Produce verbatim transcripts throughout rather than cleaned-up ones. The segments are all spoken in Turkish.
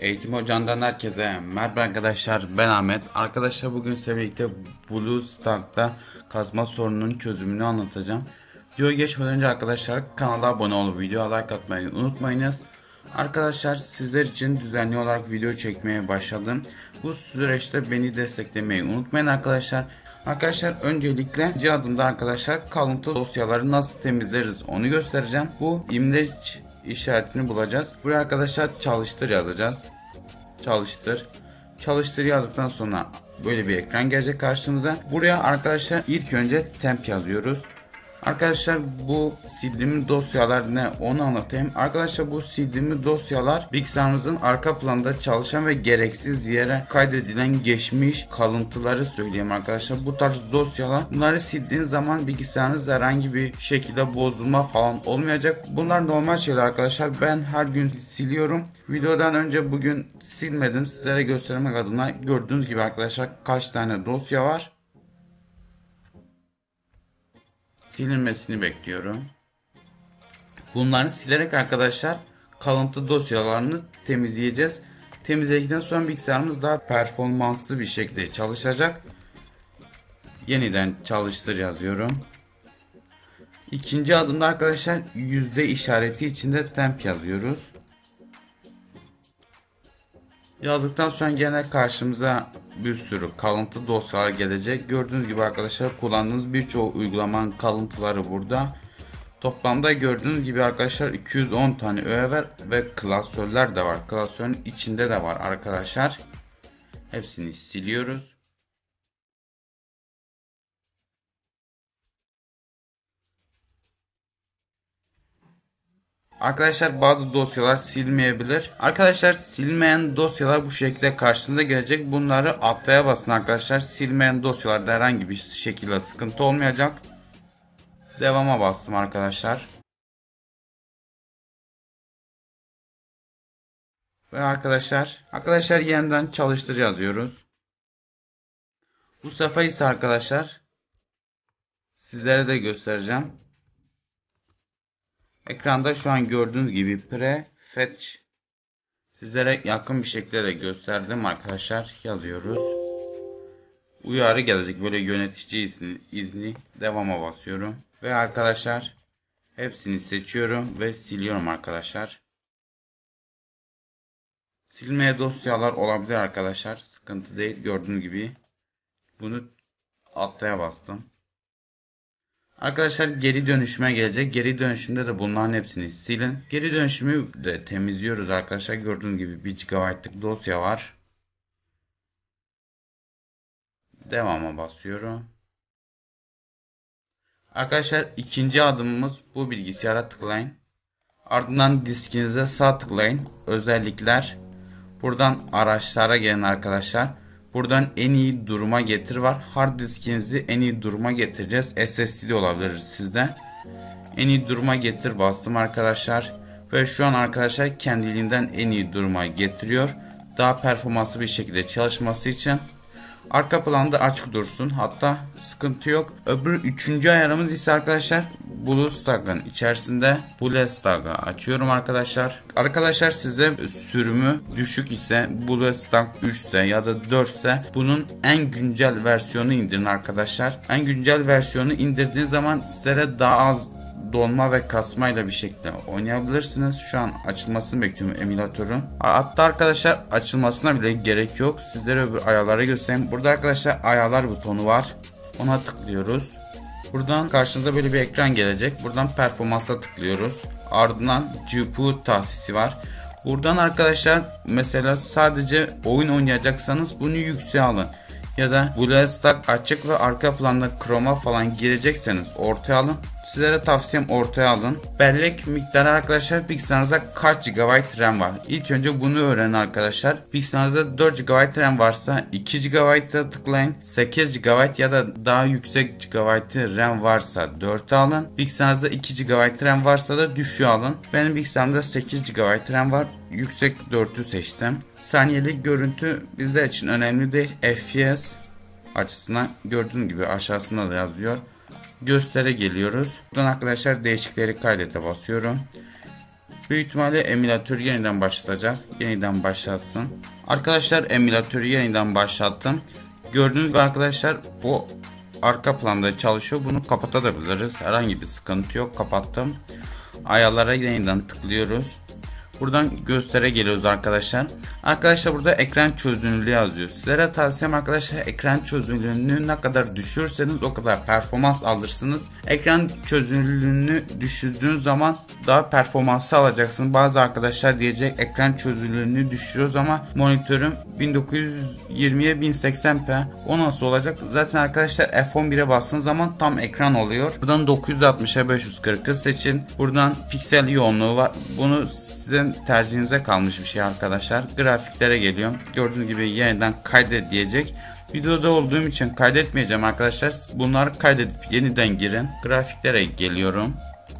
Eğitim Hoca'ndan herkese merhaba arkadaşlar, ben Ahmet. Arkadaşlar bugün size birlikte BlueStack'ta kazma sorununun çözümünü anlatacağım. Videoya geçmeden önce arkadaşlar kanala abone olup videoya like atmayı unutmayınız. Arkadaşlar sizler için düzenli olarak video çekmeye başladım. Bu süreçte beni desteklemeyi unutmayın arkadaşlar. Arkadaşlar öncelikle birinci adımda arkadaşlar kalıntı dosyaları nasıl temizleriz onu göstereceğim. Bu imleç işaretini bulacağız. Buraya arkadaşlar çalıştır yazacağız. Çalıştır. Çalıştır yazdıktan sonra böyle bir ekran gelecek karşımıza. Buraya arkadaşlar ilk önce temp yazıyoruz. Arkadaşlar bu sildiğimiz dosyalar ne onu anlatayım. Arkadaşlar bu sildiğimiz dosyalar bilgisayarımızın arka planda çalışan ve gereksiz yere kaydedilen geçmiş kalıntıları söyleyeyim arkadaşlar. Bu tarz dosyalar, bunları sildiğiniz zaman bilgisayarınız herhangi bir şekilde bozulma falan olmayacak. Bunlar normal şeyler arkadaşlar. Ben her gün siliyorum. Videodan önce bugün silmedim. Sizlere göstermek adına gördüğünüz gibi arkadaşlar kaç tane dosya var. Silinmesini bekliyorum. Bunları silerek arkadaşlar kalıntı dosyalarını temizleyeceğiz. Temizledikten sonra bilgisayarımız daha performanslı bir şekilde çalışacak. Yeniden çalıştır yazıyorum. İkinci adımda arkadaşlar yüzde işareti içinde temp yazıyoruz. Yazdıktan sonra gene karşımıza bir sürü kalıntı dosyalar gelecek. Gördüğünüz gibi arkadaşlar kullandığınız birçok uygulamanın kalıntıları burada. Toplamda gördüğünüz gibi arkadaşlar iki yüz on tane öğe var ve klasörler de var. Klasörün içinde de var arkadaşlar. Hepsini siliyoruz. Arkadaşlar bazı dosyalar silmeyebilir. Arkadaşlar silmeyen dosyalar bu şekilde karşınıza gelecek. Bunları atlaya basın arkadaşlar. Silmeyen dosyalarda herhangi bir şekilde sıkıntı olmayacak. Devama bastım arkadaşlar. Ve arkadaşlar, arkadaşlar yeniden çalıştır yazıyoruz. Bu sefer ise arkadaşlar sizlere de göstereceğim. Ekranda şu an gördüğünüz gibi prefetch. Sizlere yakın bir şekilde de gösterdim arkadaşlar. Yazıyoruz. Uyarı gelecek böyle yönetici izni, izni. Devama basıyorum. Ve arkadaşlar hepsini seçiyorum ve siliyorum arkadaşlar. Silmeye dosyalar olabilir arkadaşlar. Sıkıntı değil. Gördüğünüz gibi bunu atlaya bastım. Arkadaşlar geri dönüşüme gelecek. Geri dönüşümde de bunların hepsini silin. Geri dönüşümü de temizliyoruz arkadaşlar. Gördüğünüz gibi bir gigabaytlık dosya var. Devama basıyorum. Arkadaşlar ikinci adımımız bu bilgisayara tıklayın. Ardından diskinize sağ tıklayın. Özellikler. Buradan araçlara gelin arkadaşlar. Buradan en iyi duruma getir var. Hard diskinizi en iyi duruma getireceğiz. S S D olabilir sizde. En iyi duruma getir bastım arkadaşlar. Ve şu an arkadaşlar kendiliğinden en iyi duruma getiriyor. Daha performanslı bir şekilde çalışması için. Arka planda açık dursun. Hatta sıkıntı yok. Öbür üçüncü ayarımız ise arkadaşlar BlueStack'ın içerisinde BlueStack'ı açıyorum arkadaşlar. Arkadaşlar size sürümü düşük ise BlueStack üç ise ya da dört ise bunun en güncel versiyonu indirin arkadaşlar. En güncel versiyonu indirdiğiniz zaman sizlere daha az donma ve kasmayla bir şekilde oynayabilirsiniz. Şu an açılmasını bekliyorum emülatörün. Hatta arkadaşlar açılmasına bile gerek yok. Sizlere öbür ayarları göstereyim. Burada arkadaşlar ayarlar butonu var. Ona tıklıyoruz. Buradan karşınıza böyle bir ekran gelecek. Buradan performansa tıklıyoruz. Ardından G P U tahsisi var. Buradan arkadaşlar mesela sadece oyun oynayacaksanız bunu yükseğe alın. Ya da BlueStack açık ve arka planda chroma falan girecekseniz ortaya alın. Sizlere tavsiyem ortaya alın. Bellek miktarı arkadaşlar bilgisayarınızda kaç G B RAM var? İlk önce bunu öğrenin arkadaşlar. Bilgisayarınızda dört G B RAM varsa iki G B'ya tıklayın. sekiz G B ya da daha yüksek G B RAM varsa dört'e alın. Bilgisayarınızda iki G B RAM varsa da düşüğü alın. Benim bilgisayarımda sekiz G B RAM var. Yüksek dört'ü seçtim. Saniyelik görüntü bizler için önemli değil. F P S açısından gördüğünüz gibi aşağısında da yazıyor. Göstere geliyoruz. Buradan arkadaşlar değişiklikleri kaydete basıyorum. Büyük ihtimalle emülatör yeniden başlatacak. Yeniden başlatsın. Arkadaşlar emülatörü yeniden başlattım. Gördüğünüz gibi arkadaşlar bu arka planda çalışıyor. Bunu kapatabiliriz. Herhangi bir sıkıntı yok. Kapattım. Ayarlara yeniden tıklıyoruz. Buradan göstere geliyoruz arkadaşlar. Arkadaşlar burada ekran çözünürlüğü yazıyor. Sizlere tavsiyem arkadaşlar, ekran çözünürlüğünü ne kadar düşürürseniz o kadar performans alırsınız. Ekran çözünürlüğünü düşürdüğünüz zaman daha performansı alacaksınız. Bazı arkadaşlar diyecek ekran çözünürlüğünü düşürüyoruz ama monitörüm bin dokuz yüz yirmiye bin seksen p. O nasıl olacak? Zaten arkadaşlar F on bire bastığınız zaman tam ekran oluyor. Buradan dokuz yüz altmışa beş yüz kırkı seçin. Buradan piksel yoğunluğu var. Bunu sizin tercihinize kalmış bir şey arkadaşlar. Grafiklere geliyorum. Gördüğünüz gibi yeniden kaydet diyecek. Videoda olduğum için kaydetmeyeceğim arkadaşlar. Bunları kaydedip yeniden girin. Grafiklere geliyorum.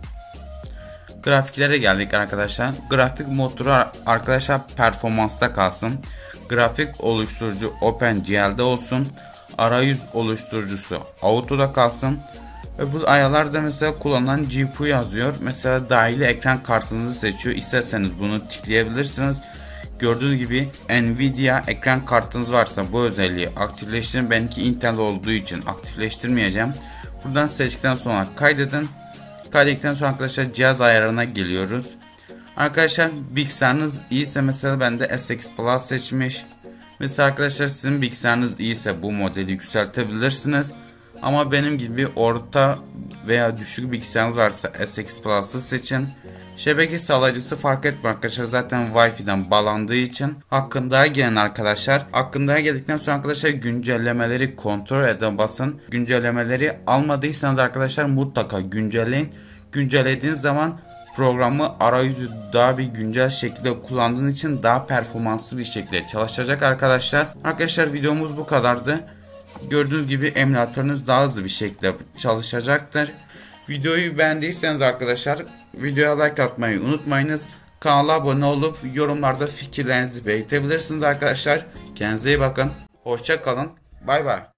Grafiklere geldik arkadaşlar. Grafik motoru arkadaşlar performansta kalsın. Grafik oluşturucu OpenGL'de olsun. Arayüz oluşturucusu Auto'da kalsın. Ve bu ayarlarda mesela kullanılan G P U yazıyor. Mesela dahili ekran kartınızı seçiyor. İsterseniz bunu tıklayabilirsiniz. Gördüğünüz gibi Nvidia ekran kartınız varsa bu özelliği aktifleştirin. Benimki Intel olduğu için aktifleştirmeyeceğim. Buradan seçtikten sonra kaydedin. Kaydettikten sonra arkadaşlar cihaz ayarlarına geliyoruz. Arkadaşlar bilgisayarınız iyiyse mesela ben de S X Plus seçmiş. Mesela arkadaşlar sizin bilgisayarınız iyiyse bu modeli yükseltebilirsiniz. Ama benim gibi orta veya düşük bilgisayarınız varsa S X Plus'ı seçin. Şebeke sağlayıcısı fark etmiyor arkadaşlar, zaten Wi-Fi'den bağlandığı için. Hakkında gelin arkadaşlar. Hakkında geldikten sonra arkadaşlar güncellemeleri kontrol edin basın. Güncellemeleri almadıysanız arkadaşlar mutlaka güncelleyin. Güncellediğiniz zaman programı, arayüzü daha bir güncel şekilde kullandığınız için daha performanslı bir şekilde çalışacak arkadaşlar. Arkadaşlar videomuz bu kadardı. Gördüğünüz gibi emülatörünüz daha hızlı bir şekilde çalışacaktır. Videoyu beğendiyseniz arkadaşlar videoya like atmayı unutmayınız. Kanala abone olup yorumlarda fikirlerinizi belirtebilirsiniz arkadaşlar. Kendinize iyi bakın. Hoşça kalın. Bay bay.